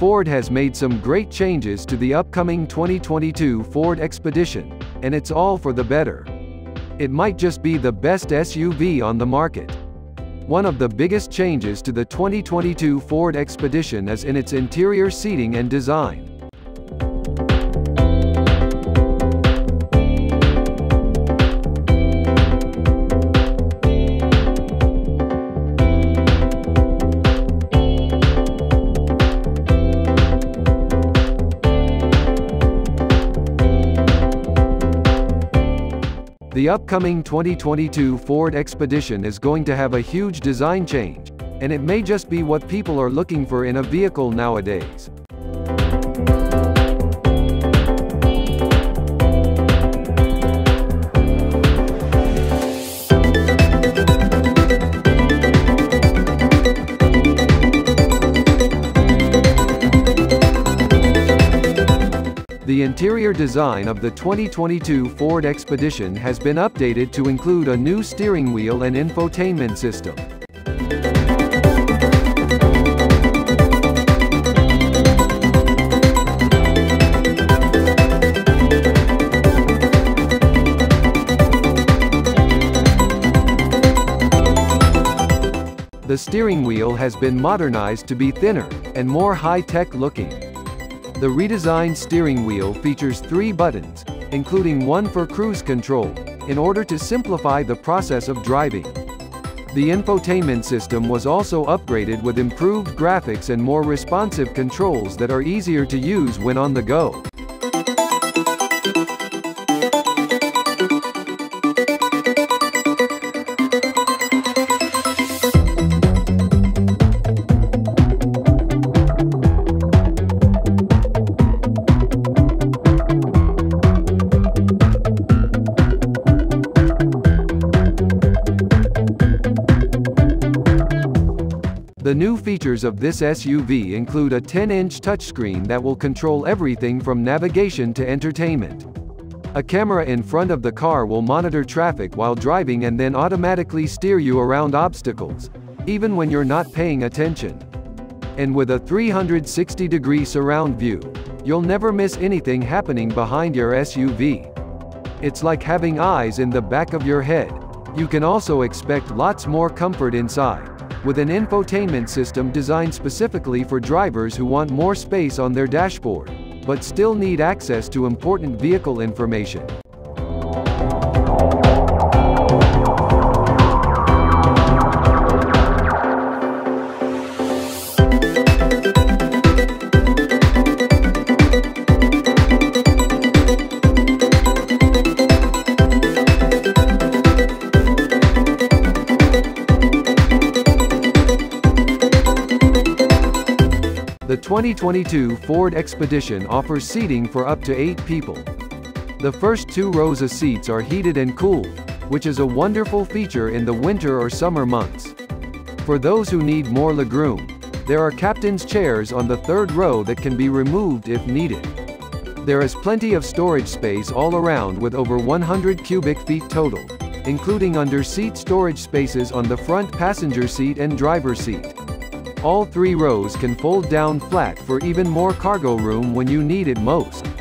Ford has made some great changes to the upcoming 2022 Ford Expedition, and it's all for the better. It might just be the best SUV on the market. One of the biggest changes to the 2022 Ford Expedition is in its interior seating and design. The upcoming 2022 Ford Expedition is going to have a huge design change, and it may just be what people are looking for in a vehicle nowadays. The interior design of the 2022 Ford Expedition has been updated to include a new steering wheel and infotainment system. The steering wheel has been modernized to be thinner and more high-tech looking. The redesigned steering wheel features 3 buttons, including one for cruise control, in order to simplify the process of driving. The infotainment system was also upgraded with improved graphics and more responsive controls that are easier to use when on the go. The new features of this SUV include a 10-inch touchscreen that will control everything from navigation to entertainment. A camera in front of the car will monitor traffic while driving and then automatically steer you around obstacles, even when you're not paying attention. And with a 360-degree surround view, you'll never miss anything happening behind your SUV. It's like having eyes in the back of your head. You can also expect lots more comfort inside, with an infotainment system designed specifically for drivers who want more space on their dashboard, but still need access to important vehicle information. The 2022 Ford Expedition offers seating for up to 8 people. The first 2 rows of seats are heated and cooled, which is a wonderful feature in the winter or summer months. For those who need more legroom, there are captain's chairs on the 3rd row that can be removed if needed. There is plenty of storage space all around with over 100 cubic feet total, including under-seat storage spaces on the front passenger seat and driver's seat. All 3 rows can fold down flat for even more cargo room when you need it most.